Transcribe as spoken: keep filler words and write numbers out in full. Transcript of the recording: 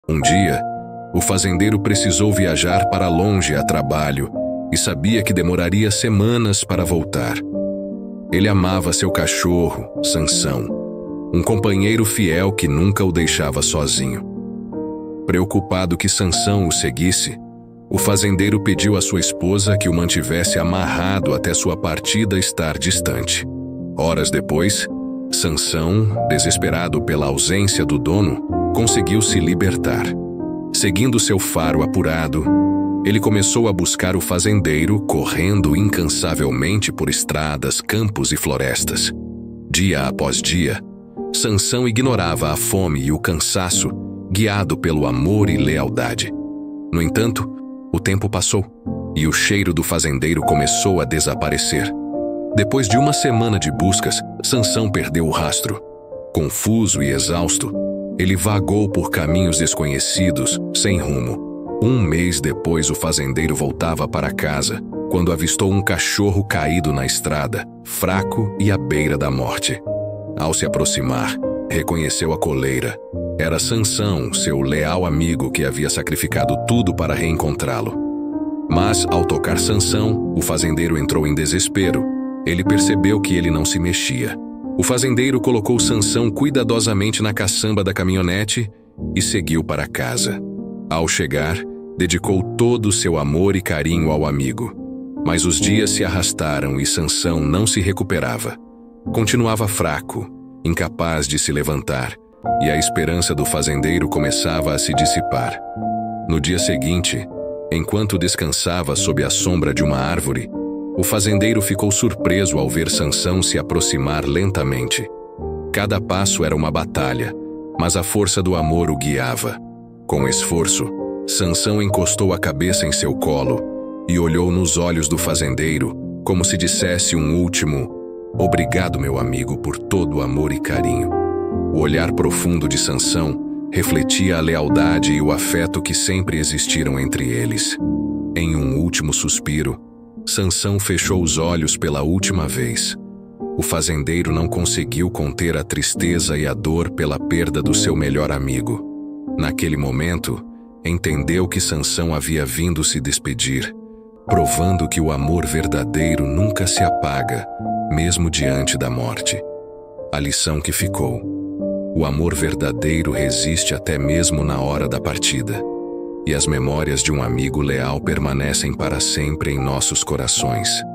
Um dia, o fazendeiro precisou viajar para longe a trabalho e sabia que demoraria semanas para voltar. Ele amava seu cachorro, Sansão, um companheiro fiel que nunca o deixava sozinho. Preocupado que Sansão o seguisse, o fazendeiro pediu à sua esposa que o mantivesse amarrado até sua partida estar distante. Horas depois, Sansão, desesperado pela ausência do dono, conseguiu se libertar. Seguindo seu faro apurado, ele começou a buscar o fazendeiro, correndo incansavelmente por estradas, campos e florestas. Dia após dia, Sansão ignorava a fome e o cansaço, guiado pelo amor e lealdade. No entanto, o tempo passou e o cheiro do fazendeiro começou a desaparecer. Depois de uma semana de buscas, Sansão perdeu o rastro. Confuso e exausto, ele vagou por caminhos desconhecidos, sem rumo. Um mês depois, o fazendeiro voltava para casa, quando avistou um cachorro caído na estrada, fraco e à beira da morte. Ao se aproximar, reconheceu a coleira. Era Sansão, seu leal amigo que havia sacrificado tudo para reencontrá-lo. Mas, ao tocar Sansão, o fazendeiro entrou em desespero. Ele percebeu que ele não se mexia. O fazendeiro colocou Sansão cuidadosamente na caçamba da caminhonete e seguiu para casa. Ao chegar, dedicou todo o seu amor e carinho ao amigo. Mas os dias se arrastaram e Sansão não se recuperava. Continuava fraco, incapaz de se levantar, e a esperança do fazendeiro começava a se dissipar. No dia seguinte, enquanto descansava sob a sombra de uma árvore, o fazendeiro ficou surpreso ao ver Sansão se aproximar lentamente. Cada passo era uma batalha, mas a força do amor o guiava. Com esforço, Sansão encostou a cabeça em seu colo e olhou nos olhos do fazendeiro, como se dissesse um último "Obrigado, meu amigo, por todo o amor e carinho". O olhar profundo de Sansão refletia a lealdade e o afeto que sempre existiram entre eles. Em um último suspiro, Sansão fechou os olhos pela última vez. O fazendeiro não conseguiu conter a tristeza e a dor pela perda do seu melhor amigo. Naquele momento, entendeu que Sansão havia vindo se despedir, provando que o amor verdadeiro nunca se apaga, mesmo diante da morte. A lição que ficou: o amor verdadeiro resiste até mesmo na hora da partida, e as memórias de um amigo leal permanecem para sempre em nossos corações.